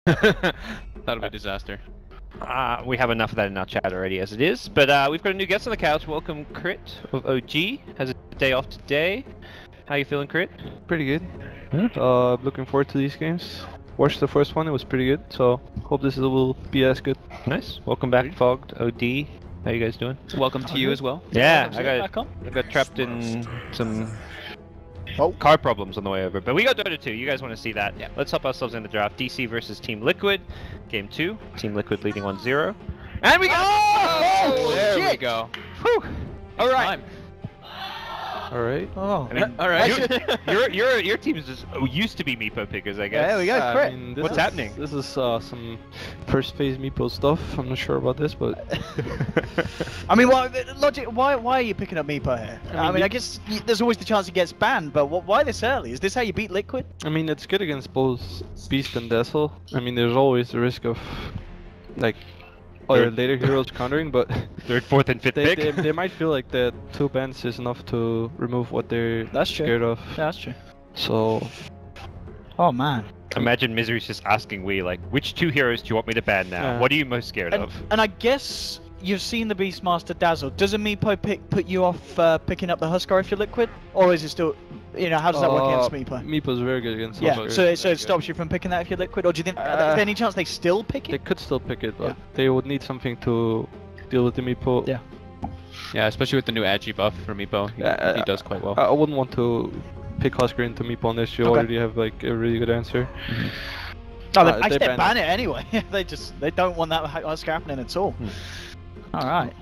That'll be a disaster. We have enough of that in our chat already as it is, but we've got a new guest on the couch. Welcome, Crit of OG. Has a day off today. How you feeling, Crit? Pretty good. Looking forward to these games. Watched the first one, it was pretty good, so hope this will be as good. Nice. Welcome back, Fogged. OD. How you guys doing? Welcome to you as well. Yeah, I got trapped in some car problems on the way over, but we got Dota 2. You guys want to see that? Yeah. Let's help ourselves in the draft. DC versus Team Liquid. Game 2. Team Liquid leading 1-0. And we got... Oh, there we go. Whew. All right. Alright. Oh. I mean, all right. Your team is just used to be Meepo pickers, I guess. Yeah, we got Crit. I mean, What's happening? This is some first phase Meepo stuff. I'm not sure about this, but I mean, logic. Why are you picking up Meepo here? I mean, I guess there's always the chance he gets banned, but why this early? Is this how you beat Liquid? I mean, it's good against both Beast and Dazzle. I mean, there's always the risk of like other later heroes countering, but third, fourth, and fifth pick. They might feel like that 2 bans is enough to remove what they're scared of. That's true. So, oh man. Imagine Misery's just asking we like, which 2 heroes do you want me to ban now? Yeah. What are you most scared of? And I guess you've seen the Beastmaster Dazzle. Does a Meepo pick put you off picking up the Huskar if you're Liquid, or is it still, you know, how does that work against Meepo? Meepo's very good against Yeah, Huskar. so it stops you from picking that if you're Liquid, or do you think is there any chance they still pick it? They could still pick it, but they would need something to deal with the Meepo. Yeah. Yeah, especially with the new Agi buff for Meepo. He does quite well. I wouldn't want to pick Huskar into Meepo unless you already have like a really good answer. Oh, I said ban it anyway. they don't want that Huskar happening at all. All right.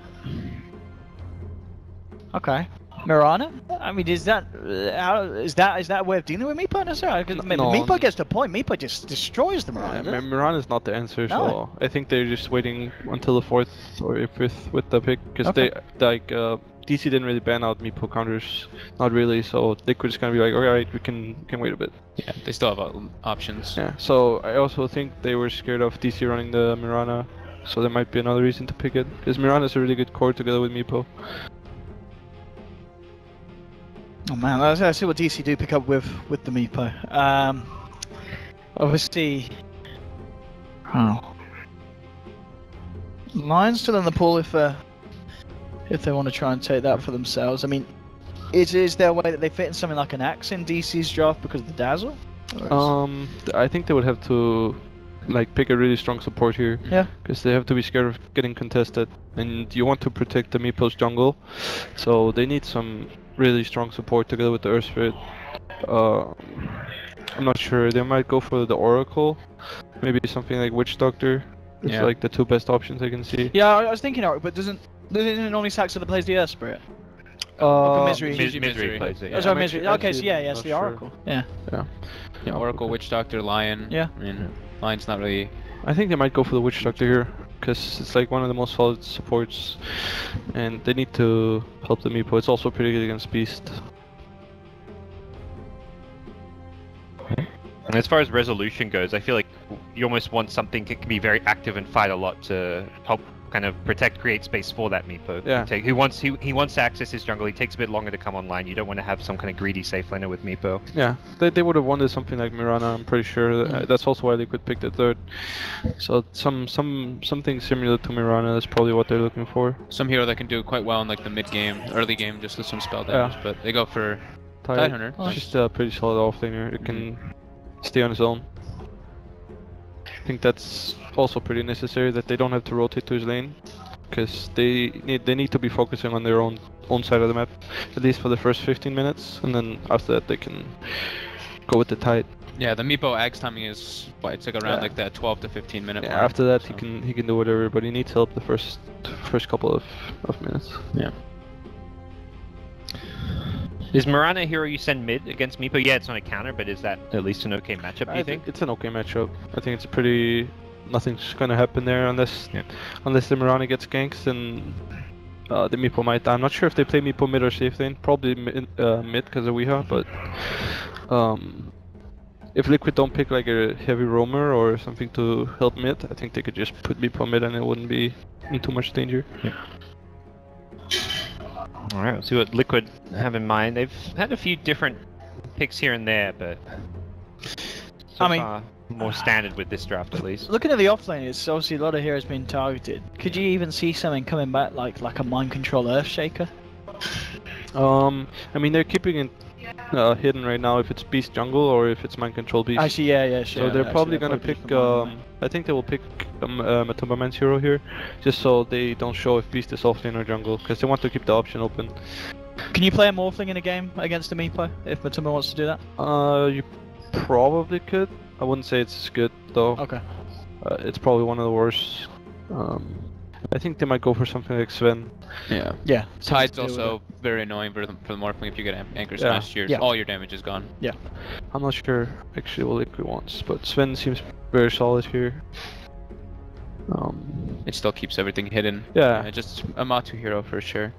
Okay. Mirana? I mean, is that a way of dealing with Meepo necessarily? Because Meepo gets to a point, Meepo just destroys the Mirana. Mirana is not the answer, so I think they're just waiting until the 4th or 5th with the pick, because they like DC didn't really ban out Meepo counters, not really. So Liquid's gonna be like, alright, we can wait a bit. Yeah, they still have options. Yeah. So I also think they were scared of DC running the Mirana, so there might be another reason to pick it, because Mirana is a really good core together with Meepo. Oh man, I see what DC do pick up with the Meepo. Obviously, Lions still in the pool if they want to try and take that for themselves. I mean, is there a way that they fit in something like an Axe in DC's draft because of the Dazzle? I think they would have to like pick a really strong support here. Yeah. Because they have to be scared of getting contested, and you want to protect the Meepo's jungle, so they need some really strong support together with the Earth Spirit. I'm not sure. They might go for the Oracle, maybe something like Witch Doctor. It's like the 2 best options I can see. Yeah, I was thinking Oracle, but doesn't it only Saxo that plays the Earth Spirit? Misery plays it. Yeah. Oh, Misery. Okay, so yeah, it's the Oracle. Yeah, Oracle, Witch Doctor, Lion. Yeah. I mean, Lion's not really... I think they might go for the Witch Doctor here, because it's like one of the most solid supports, and they need to help the Meepo. It's also pretty good against Beast. And as far as resolution goes, I feel like you almost want something that can be very active and fight a lot to help kind of create space for that Meepo. Yeah. He wants to access his jungle. He takes a bit longer to come online. You don't want to have some kind of greedy safe laner with Meepo. Yeah, they would have wanted something like Mirana. I'm pretty sure that's also why they could pick the 3rd. So something similar to Mirana is probably what they're looking for. Some hero that can do quite well in like the mid game, early game, just with some spell damage. But they go for Tidehunter. It's just a pretty solid offlaner. It can stay on his own. I think that's also pretty necessary, that they don't have to rotate to his lane, because they need to be focusing on their own side of the map, at least for the first 15 minutes, and then after that they can go with the Tide. Yeah, the Meepo Axe timing is it's like around like that 12 to 15 minute mark. After that he can do whatever, but he needs help the first couple of minutes. Yeah. Is Mirana a hero you send mid against Meepo? Yeah, it's not a counter, but is that at least an okay matchup, do you think? It's an okay matchup. I think it's nothing's gonna happen there unless the Mirana gets ganks, and the Meepo might die. I'm not sure if they play Meepo mid or safe lane. Probably mid because of Weeha, but if Liquid don't pick like a heavy roamer or something to help mid, I think they could just put Meepo mid and it wouldn't be in too much danger. Yeah. Alright, we'll see what Liquid have in mind. They've had a few different picks here and there, but I mean, more standard with this draft at least. Looking at the offlane, it's obviously a lot of heroes being targeted. Could you even see something coming back like a mind control Earthshaker? I mean they're keeping it hidden right now if it's Beast Jungle or if it's Mind Control Beast. Actually, yeah, sure. So they're probably gonna pick. I think they will pick Matumba Man's hero here, just so they don't show if Beast is offlane or jungle, because they want to keep the option open. Can you play a Morphling in a game against a Meepo if Matumba wants to do that? You probably could. I wouldn't say it's good though. Okay. It's probably one of the worst. I think they might go for something like Sven. Yeah. Yeah. Tide's also very annoying for the Morphling. If you get Anchor Smash, all your damage is gone. Yeah. I'm not sure actually what Liquid wants, but Sven seems very solid here. It still keeps everything hidden. Yeah. Just a Matu hero for sure.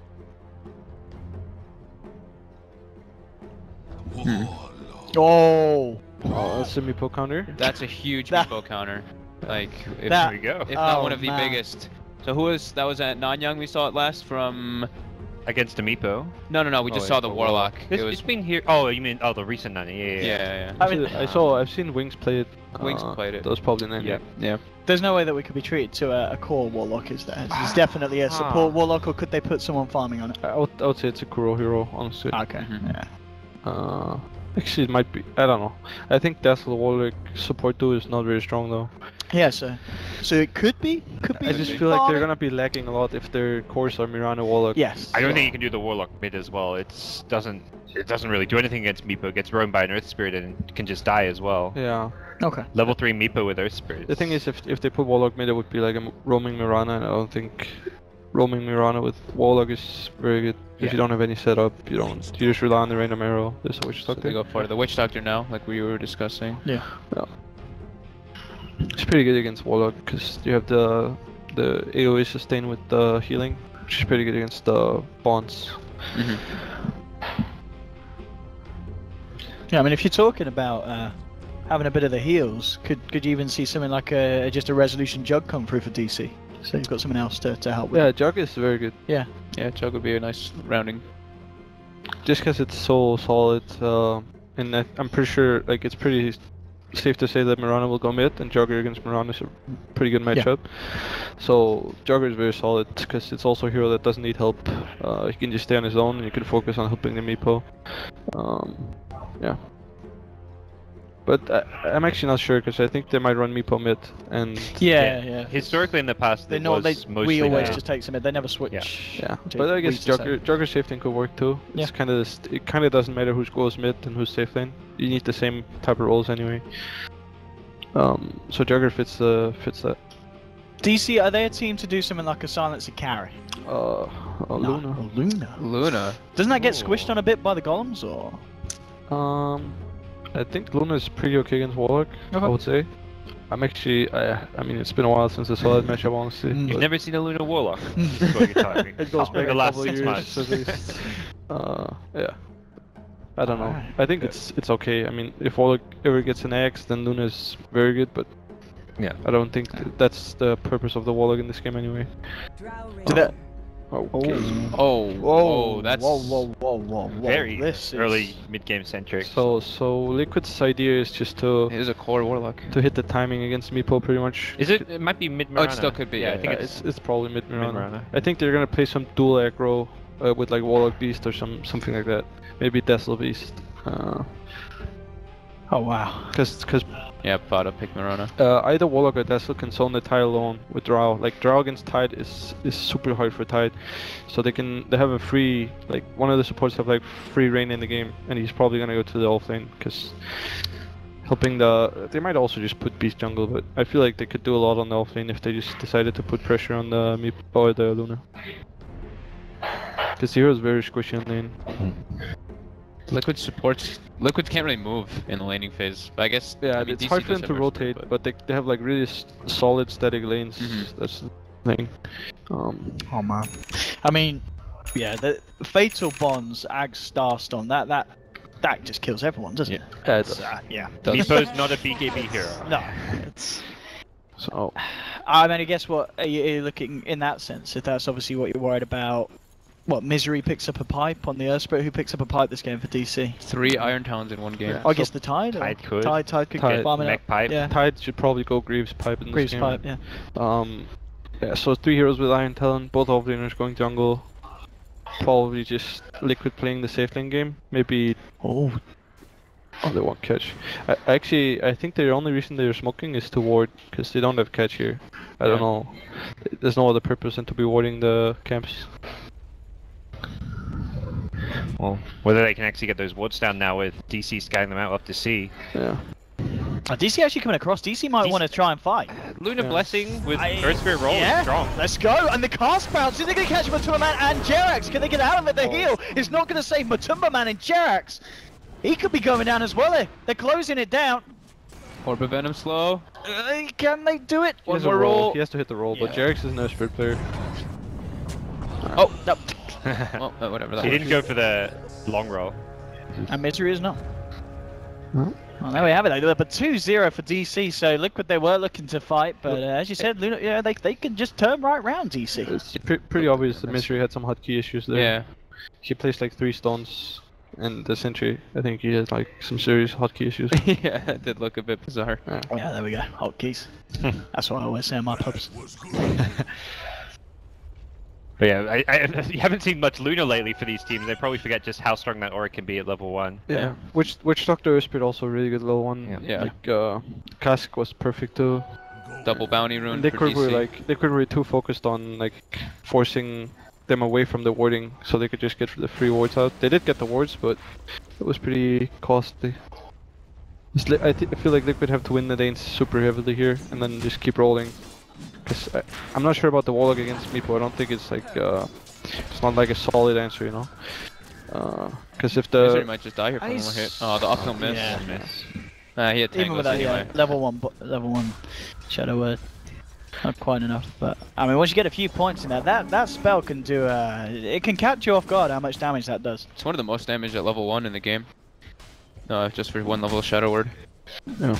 Oh. Oh, that's a Meepo counter. That's a huge Meepo counter. Like, if, there we go. If not one of the biggest. So who was that? Was at Nanyang we saw it last from. Against a Meepo? No. We just saw the Warlock. It's been here. Oh, you mean the recent Nani? Yeah. I mean, I've seen Wings play it. Wings played it. That was probably Nanyang. Yeah. There's no way that we could be treated to a core Warlock, is there? It's definitely a support Warlock, or could they put someone farming on it? I would say it's a Kuro hero, honestly. Okay. Yeah. Actually, it might be. I don't know. I think Dazzle Warlock support duo is not very strong though. Yeah, so it could be. I just feel like they're gonna be lacking a lot if their cores are Mirana Warlock. Yes. I don't think you can do the Warlock mid as well. It doesn't really do anything against Meepo. It gets roamed by an Earth Spirit and can just die as well. Yeah. Okay. Level 3 Meepo with Earth Spirit. The thing is, if they put Warlock mid, it would be like a roaming Mirana, and I don't think roaming Mirana with Warlock is very good. If you don't have any setup, you just rely on the random arrow. There's a Witch Doctor. They go for the Witch Doctor now, like we were discussing. Yeah. It's pretty good against Warlock because you have the AoE sustain with the healing, which is pretty good against the bonds. Yeah, I mean, if you're talking about having a bit of the heals, could you even see something like just a Resolution Jug come through for DC? So you've got something else to help with. Yeah, Jug is very good. Yeah. Yeah, Jug would be a nice rounding. Just because it's so solid, and I'm pretty sure like it's pretty safe to say that Mirana will go mid, and Jugger against Mirana is a pretty good matchup. So Jugger is very solid because it's also a hero that doesn't need help. He can just stay on his own, and you can focus on helping the Meepo. Yeah. But I'm actually not sure because I think they might run Meepo mid, and yeah. Historically in the past, we always just take some mid. They never switch. Yeah. But I guess Jugger safe lane could work too. Yeah. It's it kind of doesn't matter who goes mid and who's safe lane. You need the same type of roles anyway. So Jugger fits that. DC, are they a team to do something like a silencer carry? Luna. Doesn't that get squished on a bit by the golems, or? I think Luna is pretty okay against Warlock, I would say. I'm actually, I mean, it's been a while since I saw that matchup, honestly. You've never seen a Luna Warlock? It goes back the last couple 6 years months. at least. Yeah. I don't know. I think it's okay. I mean, if Warlock ever gets an axe, then Luna is very good, but yeah, I don't think that's the purpose of the Warlock in this game anyway. Okay. Whoa, that's whoa. Very this early mid-game centric. So Liquid's idea is just to it is a core Warlock. To hit the timing against Meepo pretty much. Is it? It might be mid Mirana. Oh, it still could be. Yeah, I think it's probably mid Mirana. I think they're gonna play some dual aggro with like Warlock Beast or something like that. Maybe Dazzle Beast. Oh wow. Cause yeah, Pada pick Mirana. Either Warlock or Dazzle can zone the Tide alone with Drow. Like Drow against Tide is super hard for Tide, so they have a free, like one of the supports have like free reign in the game, and he's probably gonna go to the offlane because helping they might also just put Beast jungle, but I feel like they could do a lot on the offlane if they just decided to put pressure on the Meepo or the Luna. Because the hero is very squishy on lane. Liquid can't really move in the laning phase, but I guess yeah, I mean, it's DC hard for them does to have rotate, support, but they have like really solid static lanes. That's the thing. Oh man, I mean, yeah, the fatal bonds, Ag Starstorm, that just kills everyone, doesn't it? Yeah. Meepo's not a BKB hero. No, it's. So. I mean, I guess what are you looking in that sense? If that's obviously what you're worried about. What, Misery picks up a pipe on the Earthspirit? Who picks up a pipe this game for DC? 3 Iron Talons in one game. I guess the Tide? Tide could. Tide could get farming Mech up. pipe. Yeah. Tide should probably go Greaves pipe in this Greaves game. pipe, yeah. Yeah, so 3 heroes with Iron Talon, both offlaners going jungle. Probably just Liquid playing the safe lane game. Maybe. Oh, they won't catch. I think the only reason they're smoking is to ward, because they don't have catch here. I don't know. There's no other purpose than to be warding the camps. Well, whether they can actually get those wards down now with DC scanning them out, we'll have to see. Yeah. DC actually coming across. DC might want to try and fight. Luna Blessing with Earthspirit roll is strong. Let's go. And the cast bounce. Is they going to catch Matumba Man and Jerax? Can they get out of it? The heal is not going to save Matumba Man and Jerax. He could be going down as well here. They're closing it down. Orb of Venom slow. Can they do it? He has a roll. He has to hit the roll, but Jerax is an Earthspirit player. Oh, no. Well, whatever that He didn't go for the long roll. And Misery is not. Well, there we have it. But 2-0 for DC. So Liquid, they were looking to fight, but as you said, Luna, yeah, they can just turn right round DC. It's pretty obvious that Misery had some hotkey issues there. Yeah. He placed like 3 stones, and the Sentry, I think he has like some serious hotkey issues. Yeah, it did look a bit bizarre. Yeah, there we go. Hotkeys. That's what I always say in my pubs. But yeah, you haven't seen much Luna lately for these teams. They probably forget just how strong that aura can be at level 1. Yeah, which Doctor Earthspirit also really good level 1. Yeah. Like Cask was perfect too. Double bounty rune They for could DC. they were too focused on like forcing them away from the warding, so they could just get the free wards out. They did get the wards, but it was pretty costly. I feel like Liquid have to win the lanes super heavily here, and then just keep rolling. Cause I'm not sure about the Warlock against Meepo. I don't think it's like it's not like a solid answer, you know. Cause if the Misery might just die here from one more hit. Oh, the up tilt miss. Yeah. He had Even with tangles that, anyway. yeah, level one Shadow Word. Not quite enough, but I mean, once you get a few points in there, that spell can do. It can catch you off guard. How much damage that does. It's one of the most damage at level 1 in the game. Just for 1 level of Shadow Word. Yeah.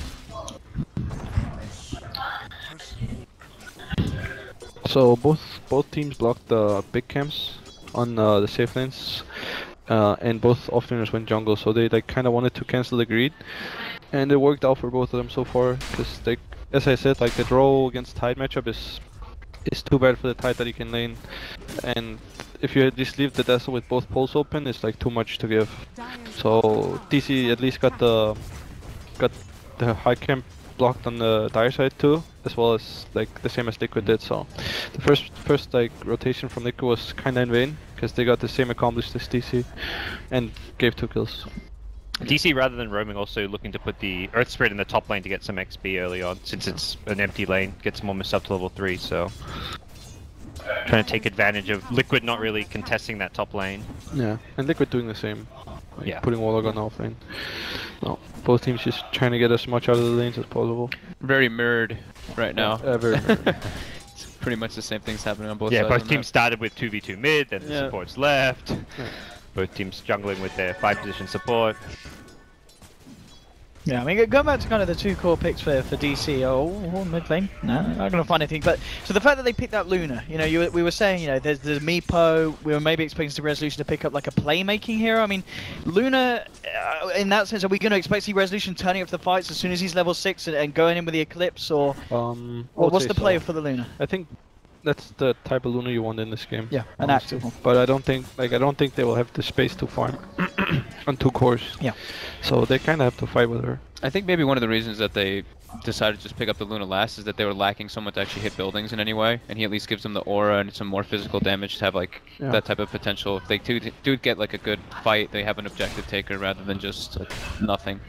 So both teams blocked the big camps on the safe lanes, and both offlaners went jungle. So they like kind of wanted to cancel the greed, and it worked out for both of them so far. Because they, as I said, like the draw against Tide matchup is too bad for the Tide that he can lane, and if you just leave the Dazzle with both poles open, it's like too much to give. So DC at least got the high camp blocked on the dire side too, as well as like the same as Liquid did. So the first like rotation from Liquid was kinda in vain, because they got the same accomplished as DC and gave 2 kills. DC, rather than roaming, also looking to put the Earthspirit in the top lane to get some XP early on, since it's an empty lane, get some almost up to level 3, so trying to take advantage of Liquid not really contesting that top lane. Yeah, and Liquid doing the same. Like Yeah. putting Warlock on the off lane. No, both teams just trying to get as much out of the lanes as possible. Very mirrored right now. Very It's pretty much the same things happening on both Yeah, sides. both on teams started with 2v2 mid, then the Yeah. supports left. Both teams jungling with their 5 position support. Yeah, I mean, going back to kind of the 2 core picks for DC. Oh, mid lane. No, not gonna find anything. But so the fact that they picked up Luna, you know, we were saying, you know, there's Meepo. We were maybe expecting the Resolution to pick up like a playmaking hero. I mean, Luna, in that sense, are we going to expect to see Resolution turning up the fights as soon as he's level 6 and going in with the Eclipse, or what's the play for the Luna? I think that's the type of Luna you want in this game. Yeah, an honestly. active one. But I don't think they will have the space to farm on 2 cores. Yeah. So they kind of have to fight with her. I think maybe one of the reasons that they decided to just pick up the Luna last is that they were lacking someone to actually hit buildings in any way, and he at least gives them the aura and some more physical damage to have like that type of potential. If they do get like a good fight, they have an objective taker rather than just like, nothing.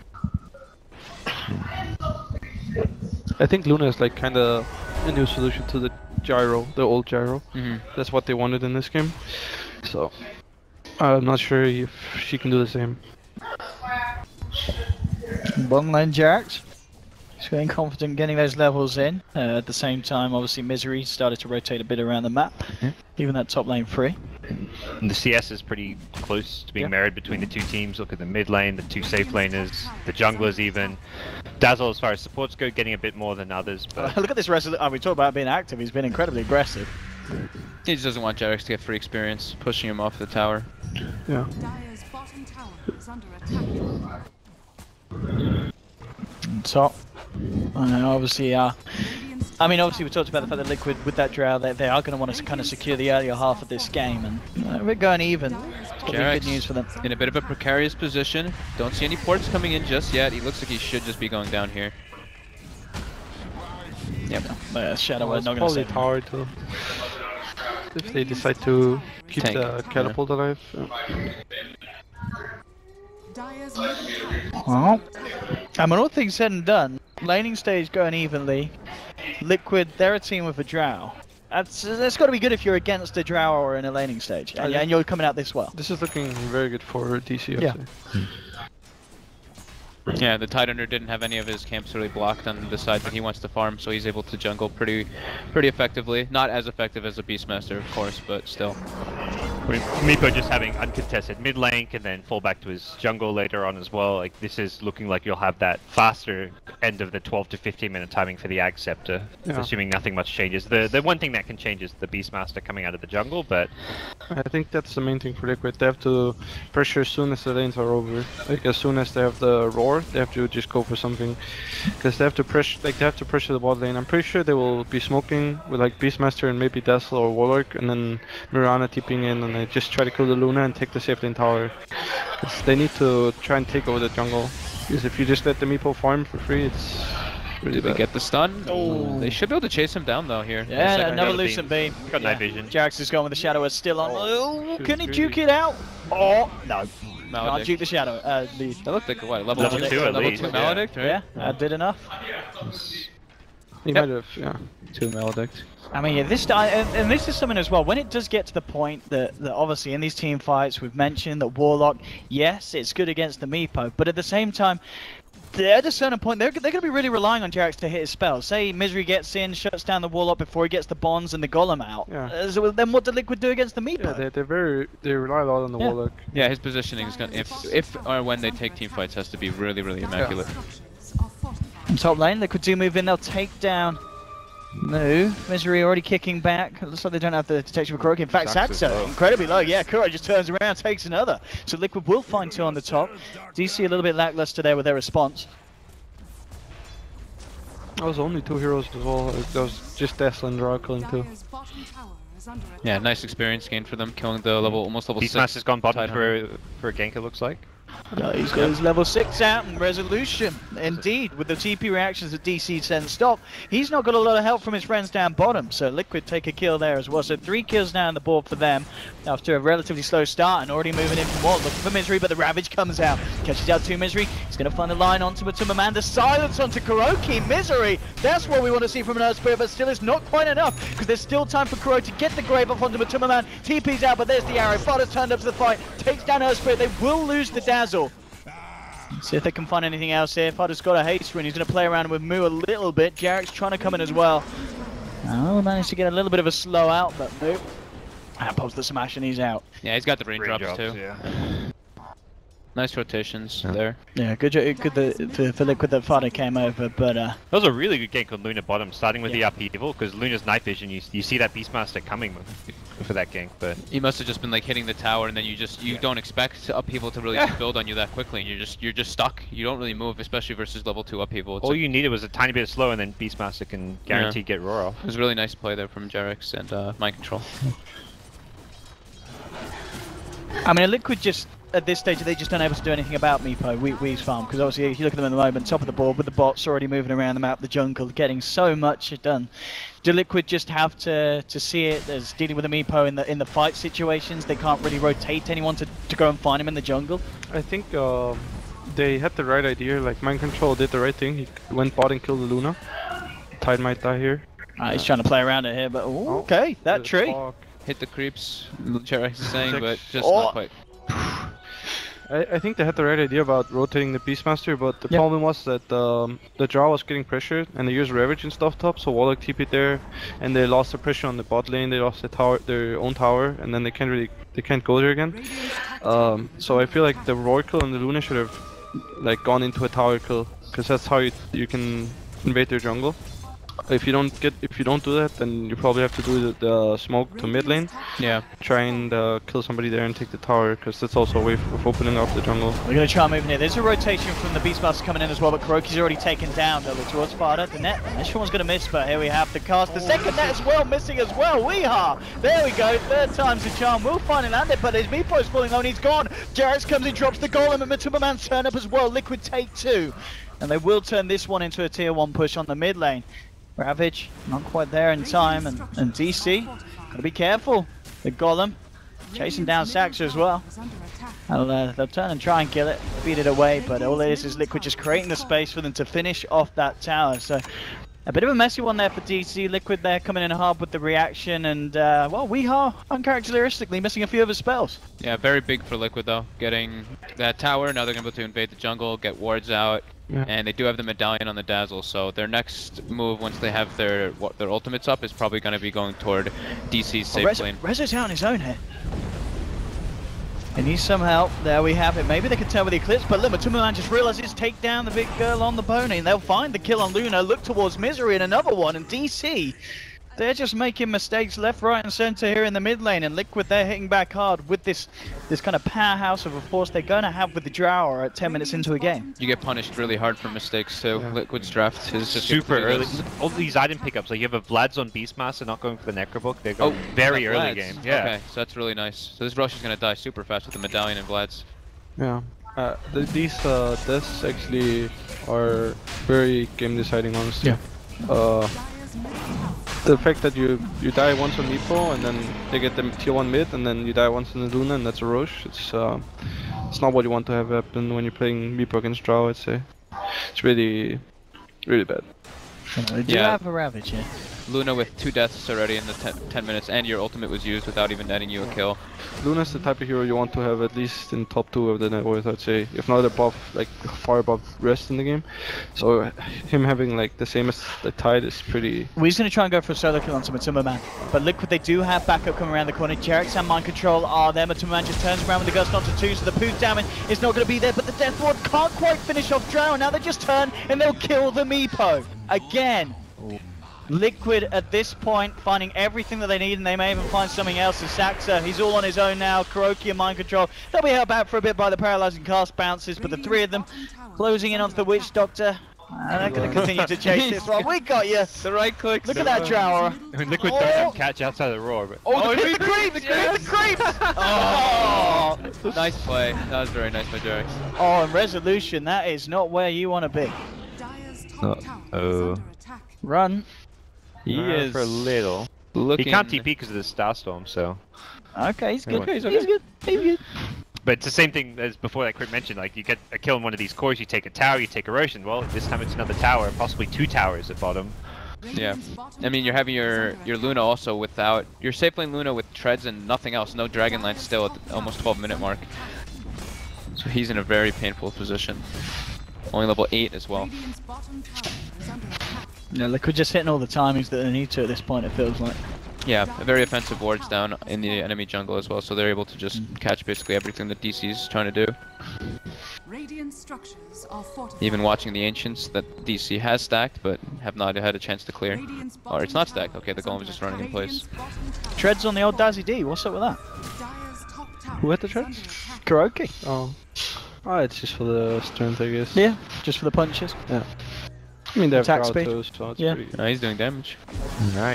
I think Luna is like kind of a new solution to the gyro, the old gyro. That's what they wanted in this game. So I'm not sure if she can do the same. Bottom lane Jerax. He's feeling confident getting those levels in. At the same time, obviously, Misery started to rotate a bit around the map. Even that top lane free. And the CS is pretty close to being married between the 2 teams. Look at the mid lane, the 2 safe laners, the junglers even. Dazzle, as far as supports go, getting a bit more than others. But Look at this Resolution. We talked about being active. He's been incredibly aggressive. He just doesn't want Jarex to get free experience, pushing him off the tower. Yeah. Dire's bottom tower is under attack. Top. Obviously, I mean, obviously we talked about the fact that Liquid with that Drow, they are going to want to kind of secure the earlier half of this game, and we're going even. It's probably good news for them. In a bit of a precarious position. Don't see any ports coming in just yet. He looks like he should just be going down here. Yep. Shadow Well, is not it's going to probably save. tower too. If they decide to keep Tank, the catapult alive. Dire's middle tower. Well, I mean, all things said and done, laning stage going evenly. Liquid, they're a team with a Drow. That's got to be good if you're against a Drow or in a laning stage, and you're coming out this well. This is looking very good for DC. I'd say. Yeah, the Tidehunter didn't have any of his camps really blocked on the side that he wants to farm, so he's able to jungle pretty effectively. Not as effective as a Beastmaster, of course, but still. I mean, Meepo just having uncontested mid lane and then fall back to his jungle later on as well. Like, this is looking like you'll have that faster end of the 12 to 15 minute timing for the Ag Scepter, assuming nothing much changes. The one thing that can change is the Beastmaster coming out of the jungle, but I think that's the main thing for Liquid. They have to pressure as soon as the lanes are over. Like, as soon as they have the roar, they have to just go for something, because they have to pressure. Like, they have to pressure the bot lane. I'm pretty sure they will be smoking with like Beastmaster and maybe Dazzle or Warlock, and then Mirana tipping in, and they just try to kill the Luna and take the safe lane tower. Because they need to try and take over the jungle. Because if you just let the Meepo farm for free, it's really bad. They get the stun. Oh. They should be able to chase him down though here. Yeah, second another round of Lucent Beam. got night vision. Jarex is going with the Shadow is still on. Oh, can he Good juke it out? Oh, no. Can't Maledict. juke the Shadow. The That looked like what, level Level 2? two at Level least, 2 yeah. Maledict, right? Yeah, that did enough. He might have, yeah. 2 Maledict. I mean, yeah, and this is something as well. When it does get to the point that obviously in these team fights we've mentioned that Warlock, yes, it's good against the Meepo, but at the same time, at a certain point, they're going to be really relying on Jarex to hit his spells. Say Misery gets in, shuts down the Warlock before he gets the Bonds and the Golem out. Yeah. So then what did Liquid do against the Meepo? Yeah, they rely a lot on the Warlock. Yeah, his positioning is gonna, if or when they take team fights, has to be really immaculate. Structures are fortified. On top lane, Liquid do move in, they'll take down Misery already kicking back. It looks like they don't have the detection for Kuroki. In fact, Sax is Saxo, low. incredibly low. Yeah, Kuro just turns around, takes another. So Liquid will find two on the top. DC a little bit lackluster there with their response. That was only 2 heroes as well. That was just Dazzle and Ra killing 2. Dire's bottom tower is under attack. Yeah, nice experience gain for them, killing the almost level 6. Beastmaster's gone bottom Tidehunter. for a gank, it looks like. He's got his level 6 out and resolution. Indeed, with the TP reactions that DC sends stop, he's not got a lot of help from his friends down bottom. So Liquid take a kill there as well. So 3 kills now on the board for them after a relatively slow start and already moving in for more. Looking for Misery, but the Ravage comes out. Catches out 2 Misery. He's going to find a line onto Amanda. Silence onto Kuroki. Misery. That's what we want to see from an Earth Spirit, but still it's not quite enough because there's still time for Kuroki to get the grave off onto Matumaman. TP's out, but there's the arrow. Fada's turned up to the fight. Takes down Earth Spirit. They will lose the Dazzle. See if they can find anything else here. Fada's got a haste rune. He's going to play around with Mu a little bit. Jarek's trying to come in as well. Oh, managed to get a little bit of a slow out, but Mu. And pops the smash and he's out. Yeah, he's got the raindrops too. Yeah. Nice rotations there. Yeah, good for Liquid that Fada came over, but That was a really good gank on Luna bottom, starting with the upheaval, because Luna's night vision, you see that Beastmaster coming for that gank, but... He must have just been like hitting the tower, and then you don't expect upheaval to really build on you that quickly, and you're just stuck. You don't really move, especially versus level 2 upheaval. It's All you needed was a tiny bit of slow, and then Beastmaster can guarantee get roar off. It was a really nice play there from Jarex and Mind Control. I mean, Liquid just, at this stage, they just unable to do anything about Meepo, Wee's farm, because obviously if you look at them at the moment, top of the board with the bots already moving around the map, the jungle, getting so much done. Do Liquid just have to see it as dealing with the Meepo in the fight situations? They can't really rotate anyone to go and find him in the jungle? I think they had the right idea. Like, Mind Control did the right thing. He went bot and killed the Luna. Tide might die here. He's trying to play around it here, but okay, that tree. Hit Hit the creeps, Jarex is saying, but just Oh. not quite. I think they had the right idea about rotating the Beastmaster, but the problem was that the draw was getting pressured, and they used Ravage and stuff top, so Warlock TP'd there, and they lost the pressure on the bot lane. They lost the tower, their own tower, and then they can't go there again. So I feel like the Roar kill and the Luna should have like gone into a tower kill, because that's how you can invade their jungle. if you don't do that, then you probably have to do the smoke to mid lane. Yeah. Try and kill somebody there and take the tower, because that's also a way of opening up the jungle. We're going to try and move in here. There's a rotation from the Beastmaster coming in as well, but Kuroki's already taken down. They'll look towards Sparta. The net, this one's going to miss, but here we have the cast. The second net as well, missing as well. Weehaw! There we go. Third time's the charm. We'll finally land it, but his Meepo's falling on. He's gone. Jarrett's comes in, drops the golem, and Matuma Man's turn up as well. Liquid take 2. And they will turn this one into a tier 1 push on the mid lane. Ravage, not quite there in time, and DC, gotta be careful. The golem, chasing down Saxa as well. They'll turn and try and kill it, beat it away, but all it is Liquid just creating the space for them to finish off that tower. So a bit of a messy one there for DC. Liquid there coming in hard with the reaction, and well, Weehaw uncharacteristically missing a few of his spells. Yeah, very big for Liquid though. Getting that tower, now they're gonna be able to invade the jungle, get wards out. Yeah. And they do have the medallion on the Dazzle, so their next move once they have their ultimates up is probably going to be going toward DC's safe lane. Rezo's out on his own here. He needs some help. There we have it. Maybe they can tell with the Eclipse, but look, Matuma just realizes take down the big girl on the pony, and they'll find the kill on Luna, look towards Misery and another one, and DC, they're just making mistakes left, right, and center here in the mid lane, and Liquid, they're hitting back hard with this kind of powerhouse of a force they're going to have with the Drow at 10 minutes into a game. You get punished really hard for mistakes too. Yeah. Liquid's draft is just super early. All these item pickups, like you have a Vlad's on Beastmaster not going for the Necrobook, they go very early game. Yeah. Okay, so that's really nice. So this rush is going to die super fast with the medallion and Vlad's. Yeah. These deaths actually are very game deciding, honestly. Yeah. The fact that you die once on Meepo and then they get them tier 1 mid, and then you die once in the Luna and that's a Roche, it's not what you want to have happen when you're playing Meepo against Drow, I'd say. It's really, really bad. They do have a Ravage here. Luna with 2 deaths already in the 10 minutes, and your ultimate was used without even netting you a kill. Luna's the type of hero you want to have at least in top 2 of the net worth, I'd say. If not above, like far above rest in the game. So him having like the same as the Tide is pretty... We're just going to try and go for a solo kill on Matuma Man. But Liquid, they do have backup coming around the corner. Jarrett's and Mind Control are there. Matuma Man just turns around with the Gust onto 2, so the Poof damage is not going to be there. But the Death Ward can't quite finish off Drow. Now they just turn and they'll kill the Meepo. Again. Liquid at this point finding everything that they need, and they may even find something else. And Saxa, he's all on his own now. Kuroki and Mind Control, they'll be held back for a bit by the paralyzing cast bounces, but the 3 of them closing in onto the Witch Doctor. They're going to continue to chase this one. We got you. The right click. Look at that Drower. I mean, Liquid don't have catch outside the roar, but... the creep! The creep! Oh! Nice play. That was very nice by Jarek. Oh, and Resolution, that is not where you want to be. Run. He is for a little. He can't TP because of the Starstorm, so... Okay, he's good. He's good. But it's the same thing as before that Crit mentioned, like you get a kill in one of these cores, you take a tower, you take Erosion. Well, this time it's another tower, and possibly 2 towers at bottom. Yeah. I mean, you're having your Luna also without... Your safe lane Luna with treads and nothing else. No Dragon Line still at the almost 12-minute mark. So he's in a very painful position. Only level 8 as well. Yeah, Liquid just hitting all the timings that they need to at this point, it feels like. Yeah, a very offensive wards down in the enemy jungle as well, so they're able to just catch basically everything that DC's trying to do. Even watching the Ancients that DC has stacked, but have not had a chance to clear. Or it's not stacked, okay, the Golem is just running in place. Treads on the old Dazzy D, what's up with that? Who had the treads? Kuroki. Oh, it's just for the strength, I guess. Yeah, just for the punches. Yeah. I mean, they have attack speed. Too, so it's pretty... No, he's doing damage. Alright.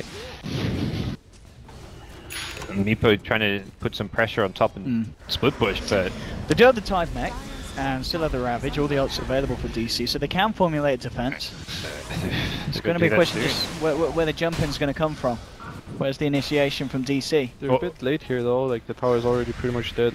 Meepo trying to put some pressure on top and split push, but... They do have the Tide mech, and still have the Ravage, all the ults available for DC, so they can formulate defense. It's going to be a question just where the jumping's going to come from. Where's the initiation from DC? They're a bit late here though, like the tower is already pretty much dead.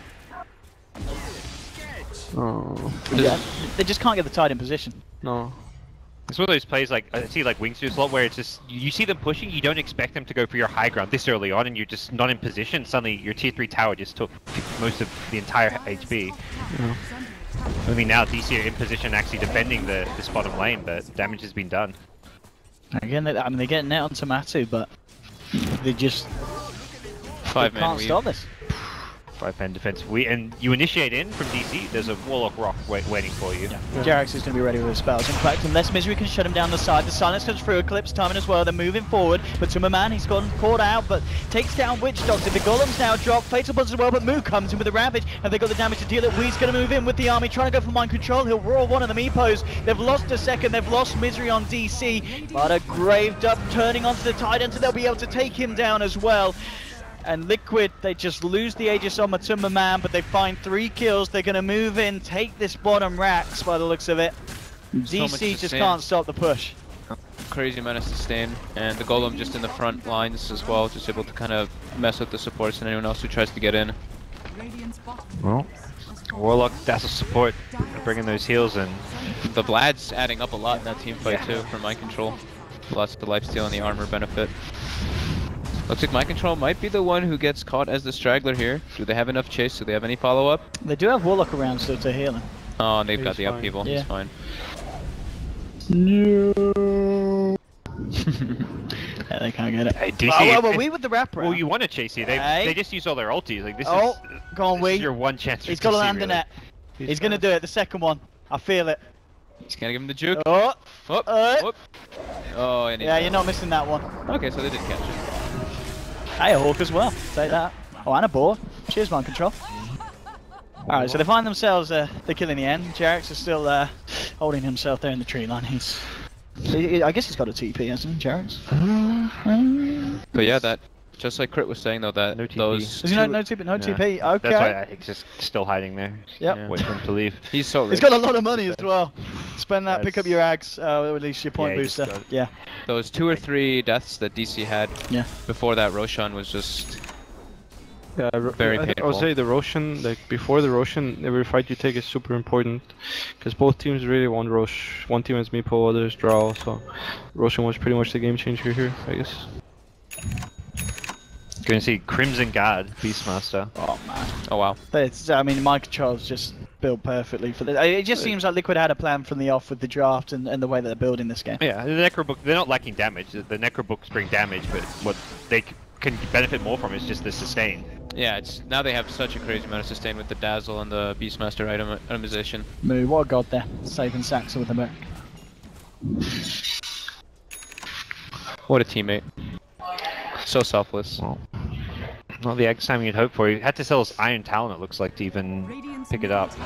Oh. Yeah, they just can't get the Tide in position. No. It's one of those plays like I see like Wingsuits a lot where it's just you see them pushing, you don't expect them to go for your high ground this early on, and you're just not in position. Suddenly your tier 3 tower just took most of the entire HP. Yeah. I mean now DC are in position actually defending this bottom lane, but damage has been done. Again, I mean they're getting net onto Matu, but they just can't stop this. 5-pen defense. And you initiate in from DC, there's a Warlock Rock waiting for you. Yeah. Jarex is going to be ready with his spells. In fact, unless Misery can shut him down the side, the silence comes through, Eclipse timing as well. They're moving forward, but Tumberman, he's gotten caught out, but takes down Witch Doctor. The Golems now drop, Fatal Buzz as well, but Moo comes in with the Ravage, and they got the damage to deal it. Wee's going to move in with the army, trying to go for mind control. He'll roar one of the Meepos. They've lost a second, they've lost Misery on DC, but a Graved Up turning onto the Tident, so they'll be able to take him down as well. And Liquid, they just lose the Aegis on Matumba Man, but they find 3 kills. They're going to move in, take this bottom racks by the looks of it. DC just can't stop the push. Crazy amount of sustain, and the Golem just in the front lines as well, just able to kind of mess with the supports and anyone else who tries to get in. Well, Warlock, that's a support, bringing those heals in. The Vlad's adding up a lot in that team fight too, for mind control. Lots of the lifesteal and the armor benefit. Looks like Mind Control might be the one who gets caught as the straggler here. Do they have enough chase? Do they have any follow-up? They do have Warlock around still to heal him. Oh, and they've got the fine. upheaval. Yeah. He's fine. No. Yeah, they can't get it. Hey, DC, well, we with the wrap around. well, you want to chase you. They just use all their ultis. Like this Oh, is go on, this is Wee. your one chance. He's got to DC, land the really. net. He's going to do it, the second one. I feel it. Just gonna give him the juke. Oh, Whoop, whoop. Oh, and yeah, you're not missing that one. Okay, so they did catch it. Hey, a Hawk as well. Take that. Oh, and a board. Cheers, Mind Control. Alright, so they find themselves the kill in the end. Jarex is still holding himself there in the tree line. I guess he's got a TP, hasn't he, Jarex? But yeah, that just like Crit was saying though, that No TP. those Does he no TP? No TP. Okay. That's why he's just still hiding there. Yep. Wait for him to leave. he's so He's rich. got a lot of money as well. Spend that, pick up That's- your ags, or at least your point Yeah, he just booster. got it. Yeah. Those 2 or 3 deaths that DC had Yeah. before that Roshan was just Yeah, very I painful. would say the Roshan, like before the Roshan, every fight you take is super important, because both teams really want Rosh. One team has Meepo, others Drow, so Roshan was pretty much the game changer here, I guess. Going to see Crimson Guard, Beastmaster. Oh man. Oh wow. But it's, I mean, Mind Control's just built perfectly for this. It just seems like Liquid had a plan from the off with the draft and the way that they're building this game. Yeah, the Necrobook, they're not lacking damage. The Necrobooks bring damage, but what they can benefit more from is just the sustain. Yeah, it's now they have such a crazy amount of sustain with the Dazzle and the Beastmaster itemization. Moo, what a god there. Saving Saxa with the Merc. What a teammate. So selfless. Well, not the egg time you'd hope for. He had to sell his Iron Talon, it looks like, to even pick it up.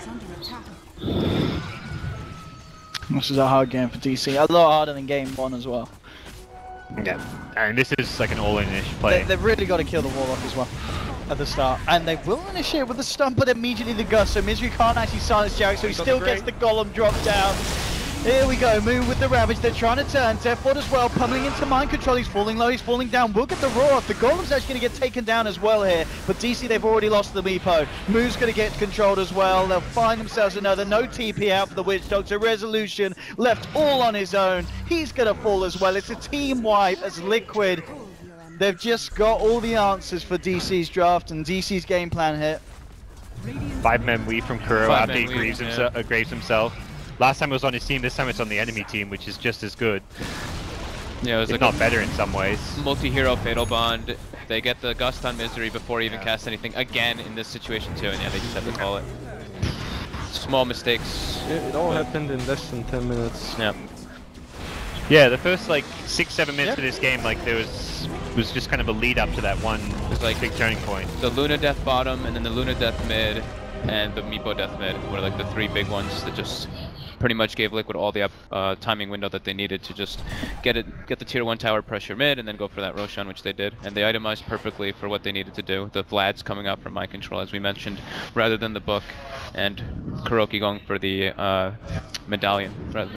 This is a hard game for DC. A lot harder than game 1 as well. Yeah, and this is like an all-in-ish play. They've really got to kill the Warlock as well at the start. And they will initiate with the stun, but immediately the Gust. So Misery can't actually silence Jarex, so he still gets the Golem drop down. Here we go, Moo with the Ravage, they're trying to turn, Teford as well, pummeling into Mind Control, he's falling low, he's falling down, we'll get the roar off, the Golem's actually going to get taken down as well here, but DC they've already lost the Meepo, Moo's going to get controlled as well, they'll find themselves another, no TP out for the Witch Doctor, Resolution left all on his own, he's going to fall as well, it's a team wipe as Liquid, they've just got all the answers for DC's draft and DC's game plan here. 5-man Wii from Kuro 5-man after he Wii, graves himself. Last time it was on his team, this time it's on the enemy team, which is just as good. Yeah, it was If like not a better in some ways. multi-hero Fatal Bond. They get the Gust on Misery before he even casts anything again in this situation too, and yeah, they just have to call it. Small mistakes. It all happened in less than 10 minutes. Yeah. Yeah, the first like 6-7 minutes of this game, like there was just kind of a lead up to that one like big turning point. The Luna Death bottom, and then the Luna Death mid, and the Meepo Death mid were like the 3 big ones that just pretty much gave Liquid all the timing window that they needed to just get the tier 1 tower pressure mid and then go for that Roshan, which they did. And they itemized perfectly for what they needed to do. The Vlad's coming out from Mind Control, as we mentioned, rather than the book, and Kuroki going for the medallion.